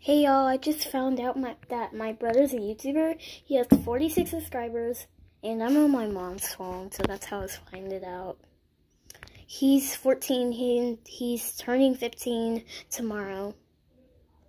Hey y'all, I just found out that my brother's a YouTuber. He has 46 subscribers, and I'm on my mom's phone, so that's how I was finding it out. He's 14, he's turning 15 tomorrow.